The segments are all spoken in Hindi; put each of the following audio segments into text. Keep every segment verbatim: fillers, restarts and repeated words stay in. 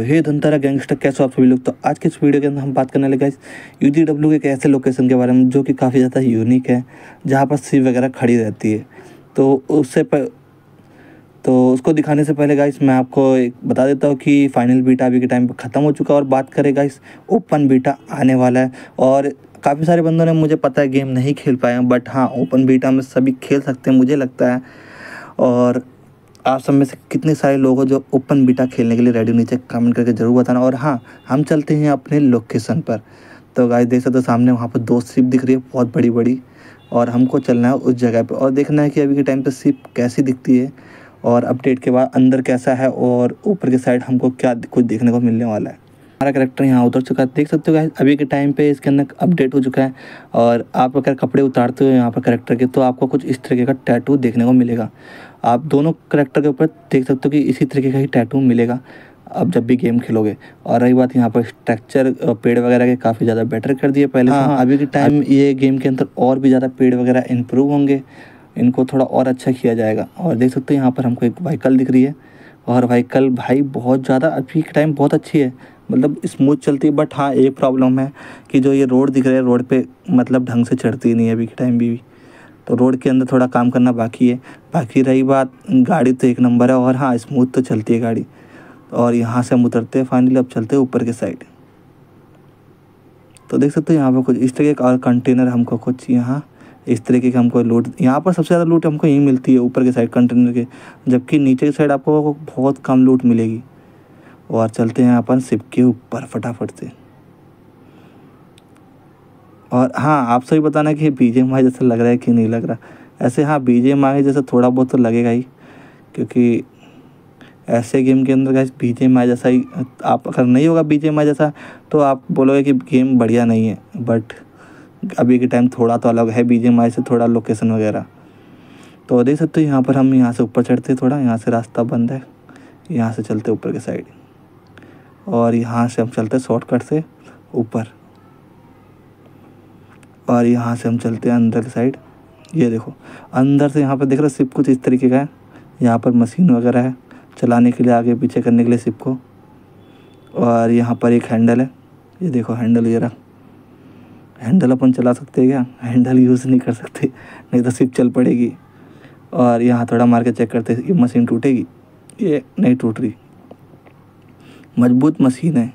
हे धनतारा गैंगस्टर, कैसे हो आप सभी लोग। तो आज के इस वीडियो के अंदर हम बात करने लगे गाइस यूजीडब्ल्यू के एक ऐसे लोकेशन के बारे में जो कि काफ़ी ज़्यादा यूनिक है, जहाँ पर शिप वगैरह खड़ी रहती है। तो उससे पर तो उसको दिखाने से पहले गाइस मैं आपको एक बता देता हूँ कि फाइनल बीटा अभी के टाइम पर ख़त्म हो चुका है और बात करें गाइस ओपन बीटा आने वाला है। और काफ़ी सारे बंदों ने, मुझे पता है, गेम नहीं खेल पाए हैं, बट हाँ ओपन बीटा में सभी खेल सकते हैं मुझे लगता है। और आप सब में से कितने सारे लोग हो जो ओपन बीटा खेलने के लिए रेडी, नीचे कमेंट करके ज़रूर बताना। और हाँ, हम चलते हैं अपने लोकेशन पर। तो गाइस देख सकते हो सामने वहाँ पर दो शिप दिख रही है बहुत बड़ी बड़ी, और हमको चलना है उस जगह पर और देखना है कि अभी के टाइम पर शिप कैसी दिखती है और अपडेट के बाद अंदर कैसा है और ऊपर के साइड हमको क्या कुछ देखने को मिलने वाला है। हमारा कैरेक्टर यहाँ उतर चुका है, देख सकते हो गाइस अभी के टाइम पे इसके अंदर अपडेट हो चुका है। और आप अगर कपड़े उतारते हो यहाँ पर कैरेक्टर के, तो आपको कुछ इस तरीके का टैटू देखने को मिलेगा। आप दोनों कैरेक्टर के ऊपर देख सकते हो कि इसी तरीके का ही टैटू मिलेगा अब जब भी गेम खेलोगे। और रही बात यहाँ पर स्ट्रक्चर, पेड़ वगैरह के काफ़ी ज़्यादा बेटर कर दिए पहले। हाँ, अभी के टाइम ये गेम के अंदर और भी ज़्यादा पेड़ वगैरह इम्प्रूव होंगे, इनको थोड़ा और अच्छा किया जाएगा। और देख सकते हो यहाँ पर हमको एक व्हीकल दिख रही है, और व्हीकल भाई बहुत ज़्यादा अभी के टाइम बहुत अच्छी है, मतलब स्मूथ चलती है। बट हाँ एक प्रॉब्लम है कि जो ये रोड दिख रहा है, रोड पे मतलब ढंग से चढ़ती नहीं है अभी के टाइम भी, भी। तो रोड के अंदर थोड़ा काम करना बाकी है। बाकी रही बात, गाड़ी तो एक नंबर है, और हाँ स्मूथ तो चलती है गाड़ी। और यहाँ से हम उतरते हैं फाइनली, अब चलते हैं ऊपर के साइड। तो देख सकते हो यहाँ पर कुछ इस तरीके का और कंटेनर, हमको कुछ यहाँ इस तरीके के हमको लूट, यहाँ पर सबसे ज़्यादा लूट हमको यहीं मिलती है ऊपर के साइड कंटेनर के, जबकि नीचे की साइड आपको बहुत कम लूट मिलेगी। और चलते हैं अपन शिप के ऊपर फटाफट से। और हाँ आप सही बताना कि बीजीएमआई जैसा लग रहा है कि नहीं लग रहा। ऐसे हाँ बीजीएमआई जैसा थोड़ा बहुत तो लगेगा ही, क्योंकि ऐसे गेम के अंदर गाइस बीजीएमआई जैसा ही, आप अगर नहीं होगा बीजीएमआई जैसा तो आप बोलोगे कि गेम बढ़िया नहीं है। बट अभी के टाइम थोड़ा तो अलग है बीजीएमआई से, थोड़ा लोकेशन वगैरह। तो देख सकते हो यहाँ पर हम यहाँ से ऊपर चढ़ते, थोड़ा यहाँ से रास्ता बंद है, यहाँ से चलते ऊपर के साइड। और यहाँ से हम चलते शॉर्टकट से ऊपर, और यहाँ से हम चलते हैं अंदर की साइड। ये देखो अंदर से यहाँ पर देख रहे हो शिप कुछ इस तरीके का है, यहाँ पर मशीन वगैरह है चलाने के लिए, आगे पीछे करने के लिए शिप को। और यहाँ पर एक हैंडल है, ये देखो हैंडल, ये रहा हैंडल। अपन चला सकते हैं क्या? हैंडल यूज़ नहीं कर सकते, नहीं तो शिप चल पड़ेगी। और यहाँ थोड़ा मार के चेक करते, ये मशीन टूटेगी? ये नहीं टूट रही, मजबूत मशीन है।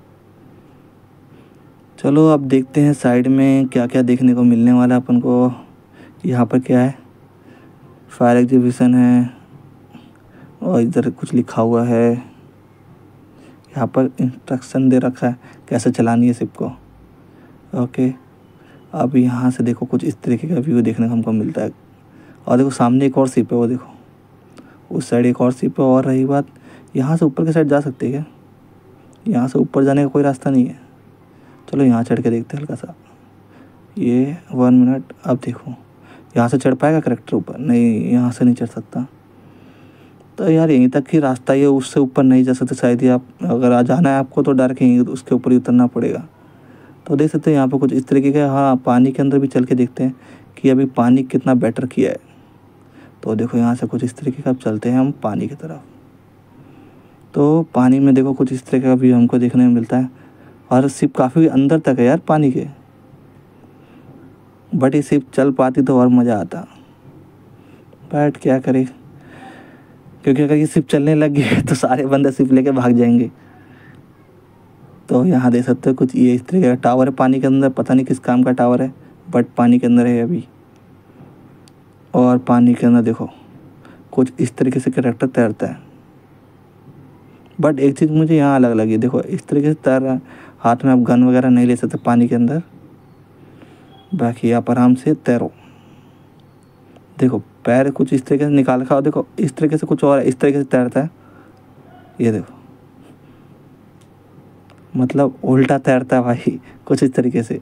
चलो अब देखते हैं साइड में क्या क्या देखने को मिलने वाला है अपन को। यहाँ पर क्या है? फायर एग्जीबिशन है, और इधर कुछ लिखा हुआ है। यहाँ पर इंस्ट्रक्शन दे रखा है कैसे चलानी है शिप को। ओके, अब यहाँ से देखो कुछ इस तरीके का व्यू देखने को हमको मिलता है। और देखो सामने एक और शिप है, वो देखो उस साइड एक और शिप है। और रही बात, यहाँ से ऊपर के साइड जा सकते हैं क्या? यहाँ से ऊपर जाने का कोई रास्ता नहीं है। चलो यहाँ चढ़ के देखते हैं हल्का सा। ये वन मिनट, अब देखो यहाँ से चढ़ पाएगा करेक्टर ऊपर? नहीं, यहाँ से नहीं चढ़ सकता। तो यार यहीं तक ही रास्ता ही है, उससे ऊपर नहीं जा सकते शायद ही। आप अगर आ जाना है आपको तो डायरेक्ट यहीं उसके ऊपर ही उतरना पड़ेगा। तो देख सकते हैं यहाँ पर कुछ इस तरीके का। हाँ पानी के अंदर भी चल के देखते हैं कि अभी पानी कितना बेटर किया है। तो देखो यहाँ से कुछ इस तरीके का, अब चलते हैं हम पानी की तरफ। तो पानी में देखो कुछ इस तरीके का भी हमको देखने में मिलता है, और शिप काफ़ी अंदर तक है यार पानी के। बट ये शिप चल पाती तो और मज़ा आता, बट क्या करे, क्योंकि अगर ये शिप चलने लग गई तो सारे बंदे शिप लेके भाग जाएंगे। तो यहाँ देख सकते हो कुछ ये इस तरीके का टावर है पानी के अंदर, पता नहीं किस काम का टावर है, बट पानी के अंदर है अभी। और पानी के अंदर देखो कुछ इस तरीके से कैरेक्टर तैरता है। बट एक चीज़ मुझे यहाँ अलग लगी, देखो इस तरीके से तैर रहा है, हाथ में आप गन वगैरह नहीं ले सकते पानी के अंदर। बाकी आप आराम से तैरो। देखो पैर कुछ इस तरीके से निकाल रखा, और देखो इस तरीके से कुछ और इस तरीके से तैरता है। ये देखो मतलब उल्टा तैरता है भाई कुछ इस तरीके से।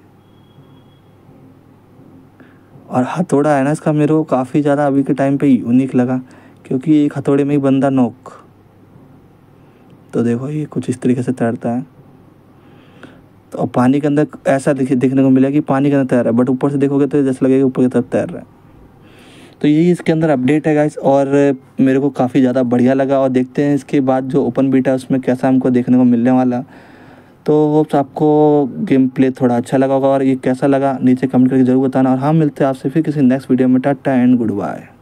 और हथौड़ा है ना इसका, मेरे को काफ़ी ज़्यादा अभी के टाइम पे यूनिक लगा, क्योंकि एक हथौड़े में ही बंदा नॉक। तो देखो ये कुछ इस तरीके से तैरता है। तो पानी के अंदर ऐसा देखिए देखने को मिला कि पानी के अंदर तैर रहा है, बट ऊपर से देखोगे तो जैसा लगेगा ऊपर की तरफ तैर रहा है। तो यही इसके अंदर अपडेट है गाइस, और मेरे को काफ़ी ज़्यादा बढ़िया लगा। और देखते हैं इसके बाद जो ओपन बीटा है उसमें कैसा हमको देखने को मिलने वाला। तो होप्स आपको गेम प्ले थोड़ा अच्छा लगा होगा, और ये कैसा लगा नीचे कमेंट करके ज़रूर बताना। और हाँ, मिलते हैं आपसे फिर किसी नेक्स्ट वीडियो में। Tata and good bye.